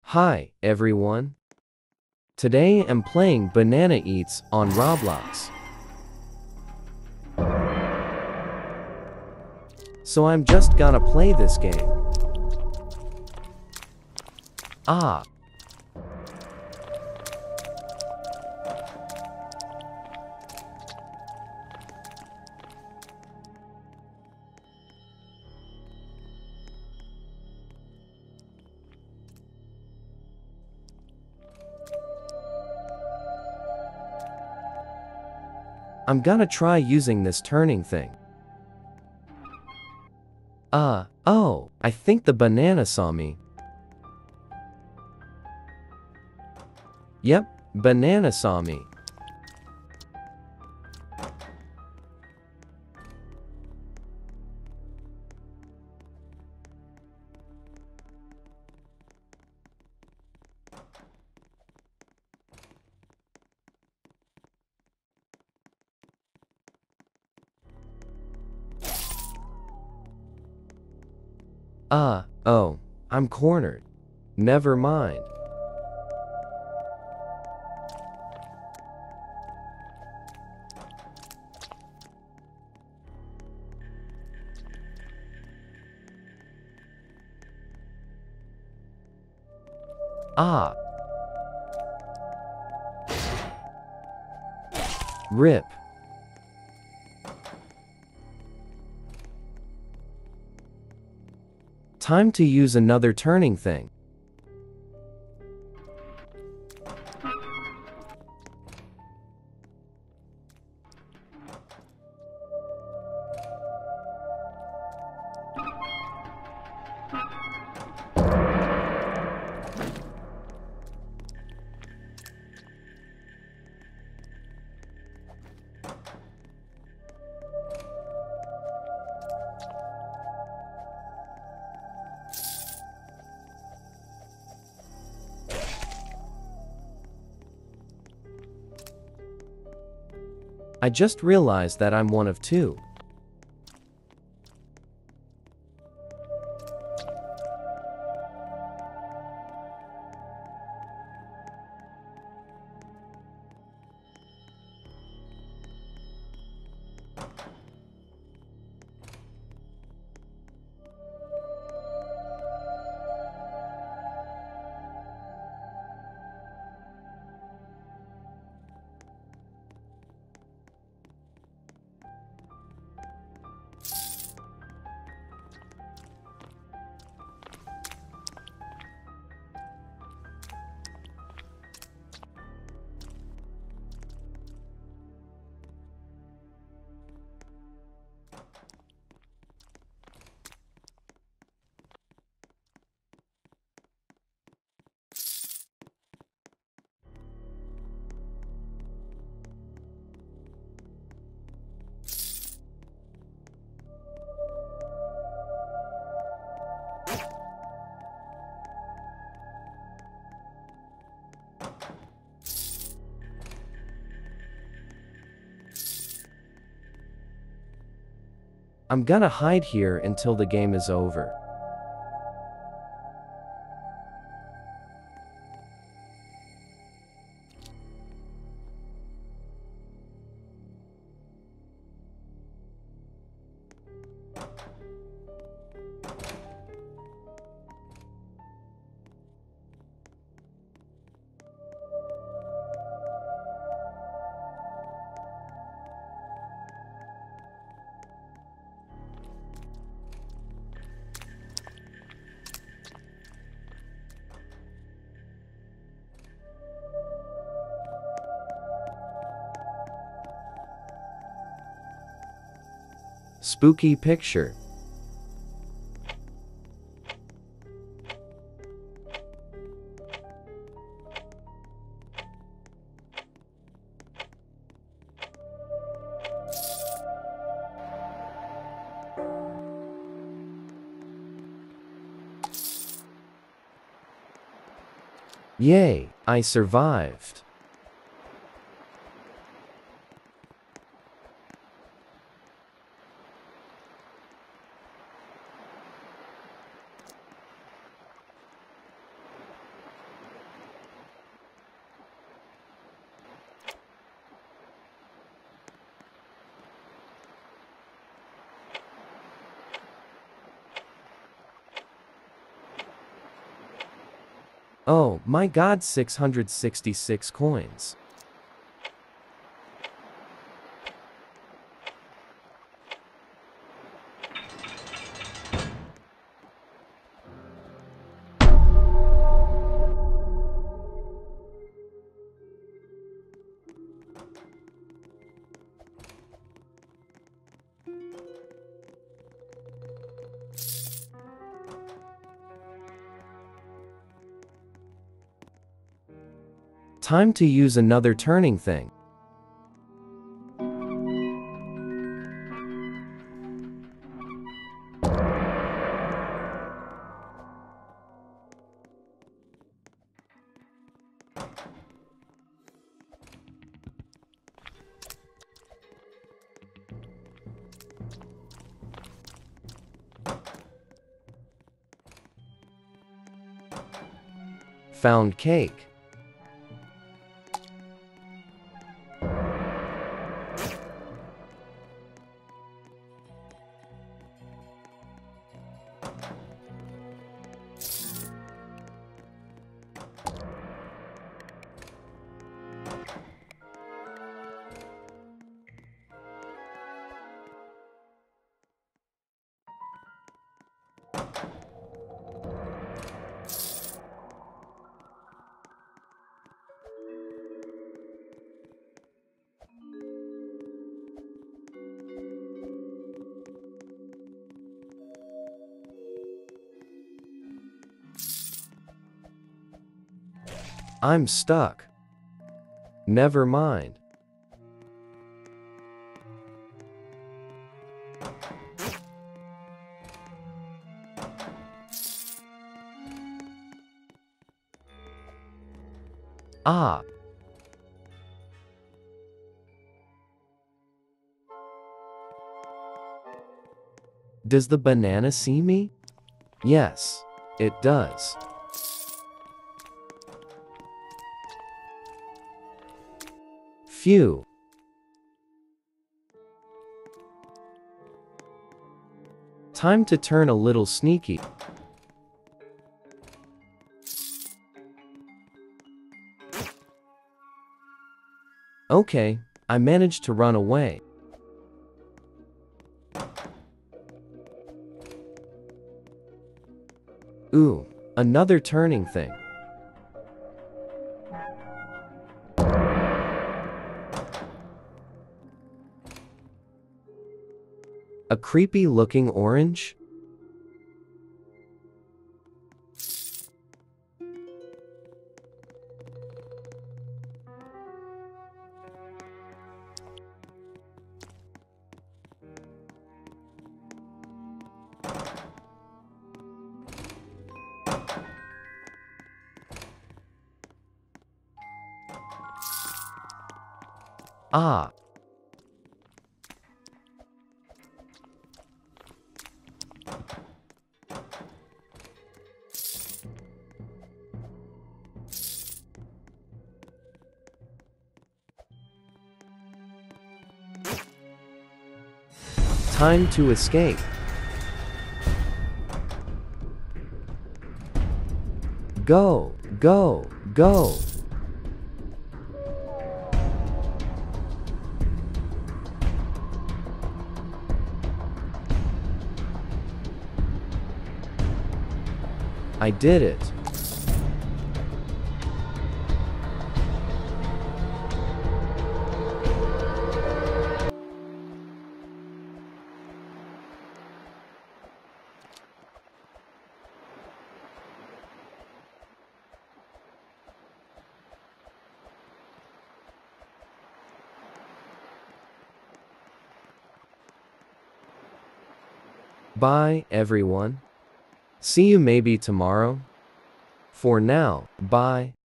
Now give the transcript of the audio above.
Hi, everyone. Today I'm playing Banana Eats on Roblox. So I'm just gonna play this game. Ah. I'm gonna try using this turning thing. Oh, I think the banana saw me. Yep, banana saw me. Oh, I'm cornered. Never mind. Ah. Rip. Time to use another turning thing. I just realized that I'm one of two. I'm gonna hide here until the game is over. Spooky picture. Yay, I survived. Oh my god, 666 coins. Time to use another turning thing. Found cake. I'm stuck. Never mind. Ah. Does the banana see me? Yes, it does. Phew. Time to turn a little sneaky. Okay, I managed to run away. Ooh, another turning thing. A creepy looking orange? Ah. Time to escape. Go, go, go. I did it. Bye, everyone. See you maybe tomorrow. For now, bye.